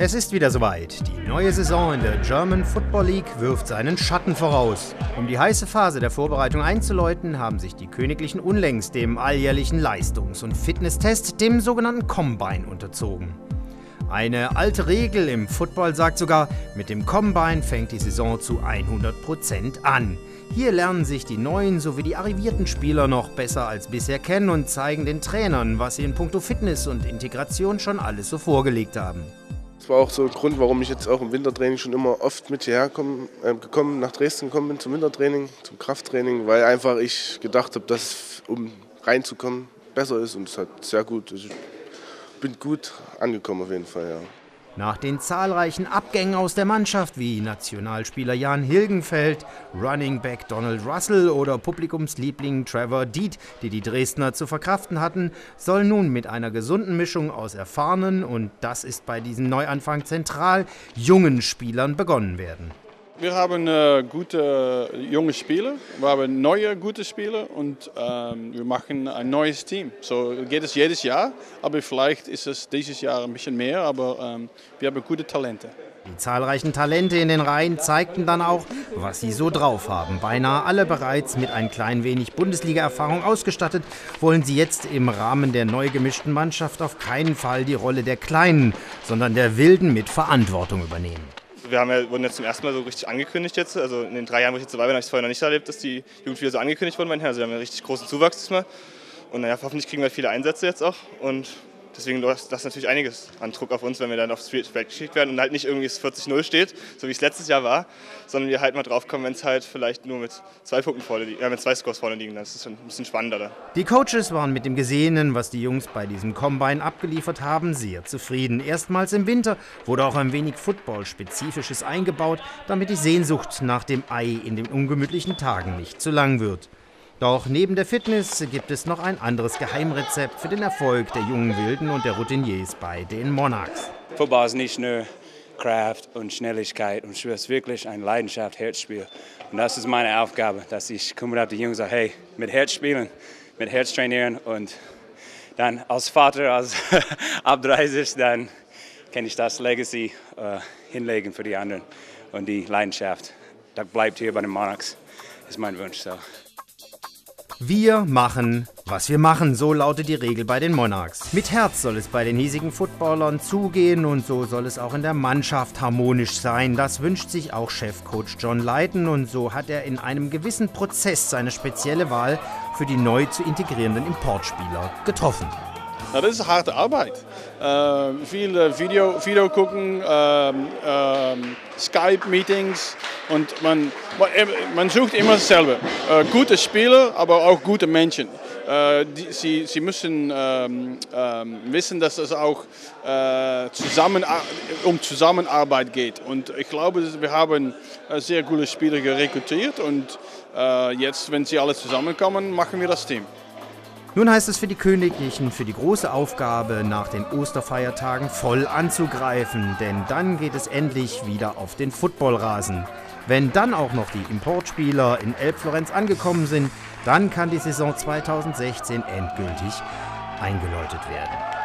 Es ist wieder soweit. Die neue Saison in der German Football League wirft seinen Schatten voraus. Um die heiße Phase der Vorbereitung einzuläuten, haben sich die Königlichen unlängst dem alljährlichen Leistungs- und Fitnesstest, dem sogenannten Combine, unterzogen. Eine alte Regel im Football sagt sogar, mit dem Combine fängt die Saison zu 100% an. Hier lernen sich die neuen sowie die arrivierten Spieler noch besser als bisher kennen und zeigen den Trainern, was sie in puncto Fitness und Integration schon alles so vorgelegt haben. Das war auch so ein Grund, warum ich jetzt auch im Wintertraining schon immer oft mit hierher nach Dresden gekommen bin zum Wintertraining, zum Krafttraining, weil einfach ich gedacht habe, dass um reinzukommen besser ist und es hat sehr gut. Ich bin gut angekommen auf jeden Fall, ja. Nach den zahlreichen Abgängen aus der Mannschaft wie Nationalspieler Jan Hilgenfeldt, Running Back Donald Russell oder Publikumsliebling Trevor Diet, die die Dresdner zu verkraften hatten, soll nun mit einer gesunden Mischung aus erfahrenen, und das ist bei diesem Neuanfang zentral, jungen Spielern begonnen werden. Wir haben gute junge Spieler, wir haben neue gute Spieler und wir machen ein neues Team. So geht es jedes Jahr, aber vielleicht ist es dieses Jahr ein bisschen mehr, aber wir haben gute Talente. Die zahlreichen Talente in den Reihen zeigten dann auch, was sie so drauf haben. Beinahe alle bereits mit ein klein wenig Bundesliga-Erfahrung ausgestattet, wollen sie jetzt im Rahmen der neu gemischten Mannschaft auf keinen Fall die Rolle der Kleinen, sondern der Wilden mit Verantwortung übernehmen. Wir wurden jetzt zum ersten Mal so richtig angekündigt jetzt. Also in den 3 Jahren, wo ich jetzt dabei bin, habe ich es vorher noch nicht erlebt, dass die Jugendspieler so angekündigt wurden. Also wir haben einen richtig großen Zuwachs diesmal. Und naja, hoffentlich kriegen wir viele Einsätze jetzt auch. Und deswegen ist das natürlich einiges an Druck auf uns, wenn wir dann aufs Feld geschickt werden und halt nicht irgendwie es 40-0 steht, so wie es letztes Jahr war, sondern wir halt mal drauf kommen, wenn es halt vielleicht nur mit 2 Punkten mit 2 Scores vorne liegen, dann ist es ein bisschen spannender dann. Die Coaches waren mit dem Gesehenen, was die Jungs bei diesem Combine abgeliefert haben, sehr zufrieden. Erstmals im Winter wurde auch ein wenig Football-Spezifisches eingebaut, damit die Sehnsucht nach dem Ei in den ungemütlichen Tagen nicht zu lang wird. Doch neben der Fitness gibt es noch ein anderes Geheimrezept für den Erfolg der jungen Wilden und der Routiniers bei den Monarchs. Football ist nicht nur Kraft und Schnelligkeit, und es ist wirklich ein Leidenschaft, Herzspiel. Und das ist meine Aufgabe, dass ich komme auf die Jungs und sage, hey, mit Herz spielen, mit Herz trainieren, und dann als Vater, als ab 30, dann kann ich das Legacy hinlegen für die anderen. Und die Leidenschaft, das bleibt hier bei den Monarchs, ist mein Wunsch. So. Wir machen, was wir machen, so lautet die Regel bei den Monarchs. Mit Herz soll es bei den hiesigen Footballern zugehen, und so soll es auch in der Mannschaft harmonisch sein. Das wünscht sich auch Chefcoach John Leighton, und so hat er in einem gewissen Prozess seine spezielle Wahl für die neu zu integrierenden Importspieler getroffen. Na, das ist harte Arbeit. Viel Video gucken, Skype-Meetings, und man sucht immer dasselbe. Gute Spieler, aber auch gute Menschen. Sie müssen wissen, dass es auch um Zusammenarbeit geht. Und ich glaube, wir haben sehr gute Spieler rekrutiert, und jetzt, wenn sie alle zusammenkommen, machen wir das Team. Nun heißt es für die Königlichen, für die große Aufgabe, nach den Osterfeiertagen voll anzugreifen, denn dann geht es endlich wieder auf den Footballrasen. Wenn dann auch noch die Importspieler in Elbflorenz angekommen sind, dann kann die Saison 2016 endgültig eingeläutet werden.